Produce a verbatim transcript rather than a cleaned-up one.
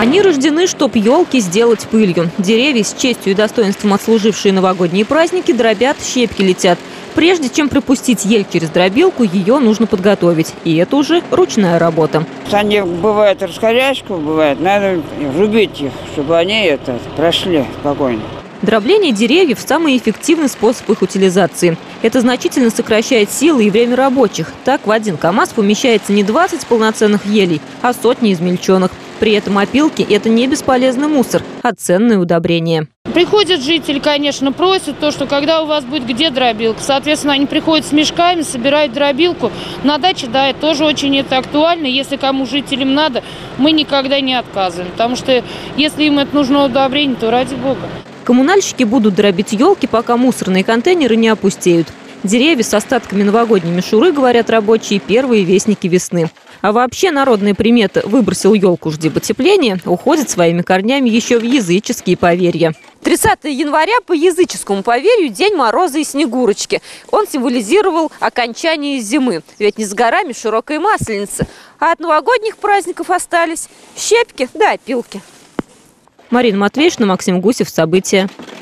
Они рождены, чтоб елки сделать пылью. Деревья, с честью и достоинством отслужившие новогодние праздники, дробят, щепки летят. Прежде чем пропустить ель через дробилку, ее нужно подготовить. И это уже ручная работа. Они бывают раскорячку, бывает, надо рубить их, чтобы они это прошли спокойно. Дробление деревьев – самый эффективный способ их утилизации. Это значительно сокращает силы и время рабочих. Так в один КАМАЗ помещается не двадцать полноценных елей, а сотни измельченных. При этом опилки – это не бесполезный мусор, а ценное удобрение. Приходят жители, конечно, просят то, что когда у вас будет где дробилка. Соответственно, они приходят с мешками, собирают дробилку. На даче, да, это тоже очень это актуально. Если кому жителям надо, мы никогда не отказываем. Потому что если им это нужно удобрение, то ради бога. Коммунальщики будут дробить елки, пока мусорные контейнеры не опустеют. Деревья с остатками новогодней мишуры, говорят рабочие, первые вестники весны. А вообще народная примета «выбросил елку, жди потепления» уходит своими корнями еще в языческие поверья. тридцатого января по языческому поверью День Мороза и Снегурочки. Он символизировал окончание зимы. Ведь не с горами широкая масленица. А от новогодних праздников остались щепки да опилки. Марина Матвеевна, Максим Гусев. События.